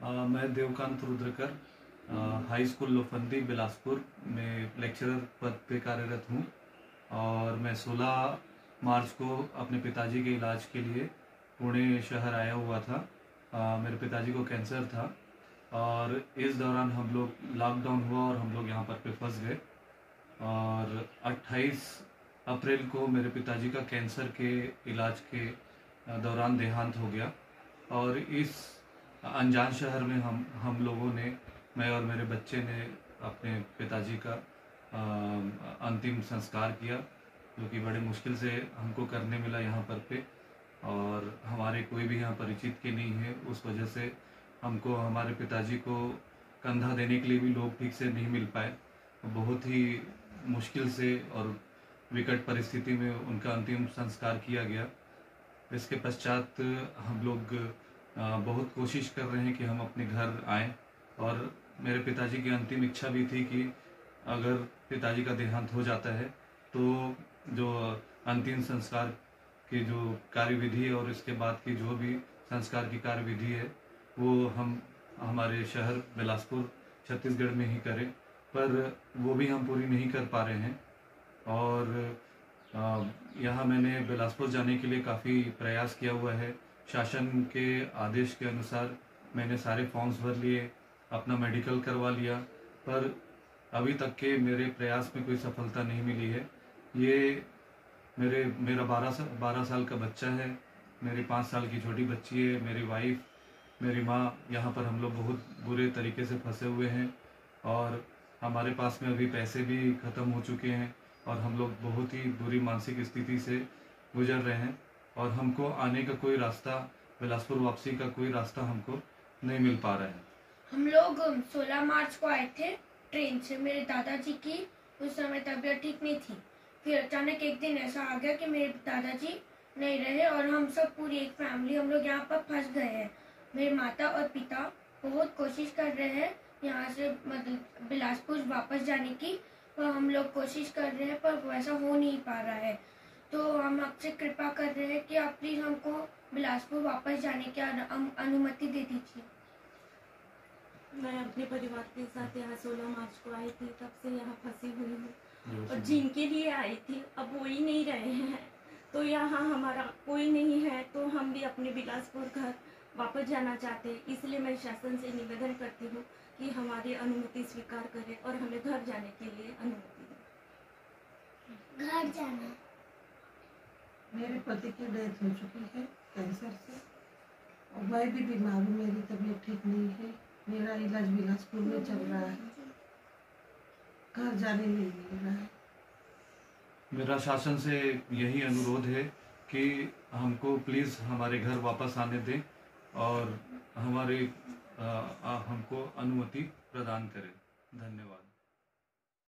मैं Devkant Rudrakar high school Lofandi Bilaspur में lecturer पद पे कार्यरत हूँ और मैं 16 मार्च को अपने पिताजी के इलाज के लिए पुणे शहर आया हुआ था। मेरे पिताजी को कैंसर था और इस दौरान हम लोग लॉकडाउन हुआ और हम लोग यहाँ पर फंस गए और 28 अप्रैल को मेरे पिताजी का कैंसर के इलाज के दौरान देहांत हो गया और इस अनजान शहर में हम लोगों ने, मैं और मेरे बच्चे ने अपने पिताजी का अंतिम संस्कार किया, जो कि बड़े मुश्किल से हमको करने मिला यहाँ पे और हमारे कोई भी यहाँ परिचित के नहीं है। उस वजह से हमको हमारे पिताजी को कंधा देने के लिए भी लोग ठीक से नहीं मिल पाए। बहुत ही मुश्किल से और विकट परिस्थिति में उनका अंतिम संस्कार किया गया। इसके पश्चात हम लोग बहुत कोशिश कर रहे हैं कि हम अपने घर आएँ और मेरे पिताजी की अंतिम इच्छा भी थी कि अगर पिताजी का देहांत हो जाता है तो जो अंतिम संस्कार की जो कार्यविधि है और इसके बाद की जो भी संस्कार की कार्यविधि है वो हम हमारे शहर बिलासपुर छत्तीसगढ़ में ही करें, पर वो भी हम पूरी नहीं कर पा रहे हैं। और यहाँ मैंने बिलासपुर जाने के लिए काफ़ी प्रयास किया हुआ है। शासन के आदेश के अनुसार मैंने सारे फॉर्म्स भर लिए, अपना मेडिकल करवा लिया, पर अभी तक के मेरे प्रयास में कोई सफलता नहीं मिली है। ये मेरा 12 साल का बच्चा है, मेरी 5 साल की छोटी बच्ची है, मेरी वाइफ, मेरी माँ, यहाँ पर हम लोग बहुत बुरे तरीके से फंसे हुए हैं और हमारे पास में अभी पैसे भी ख़त्म हो चुके हैं और हम लोग बहुत ही बुरी मानसिक स्थिति से गुजर रहे हैं और हमको आने का कोई रास्ता, बिलासपुर वापसी का कोई रास्ता हमको नहीं मिल पा रहा है। हम लोग 16 मार्च को आए थे ट्रेन से। मेरे दादाजी की उस समय तबीयत ठीक नहीं थी। फिर अचानक एक दिन ऐसा आ गया कि मेरे दादाजी नहीं रहे और हम सब पूरी एक फैमिली हम लोग यहाँ पर फंस गए हैं। मेरे माता और पिता बहुत कोशिश कर रहे हैं यहाँ से मतलब बिलासपुर वापस जाने की, पर हम लोग कोशिश कर रहे हैं पर वैसा हो नहीं पा रहा है। तो हम आपसे कृपा कर रहे हैं कि आप प्लीज हमको बिलासपुर वापस जाने की अनुमति दे दीजिए। मैं अपने परिवार के साथ यहाँ 16 मार्च को आई थी, तब से यहाँ फंसी हुई हूँ और जिनके लिए आई थी अब वो ही नहीं रहे हैं, तो यहाँ हमारा कोई नहीं है, तो हम भी अपने बिलासपुर घर वापस जाना चाहते हैं। इसलिए मैं शासन से निवेदन करती हूँ कि हमारी अनुमति स्वीकार करें और हमें घर जाने के लिए अनुमति दें। घर जाना। मेरे पति की डेथ हो चुकी है कैंसर से और मैं भी बीमार हूँ, मेरी तबीयत ठीक नहीं है। मेरा इलाज बिलासपुर में चल रहा है, घर जाने नहीं मिल रहा है। मेरा शासन से यही अनुरोध है कि हमको प्लीज़ हमारे घर वापस आने दें और हमको अनुमति प्रदान करें। धन्यवाद।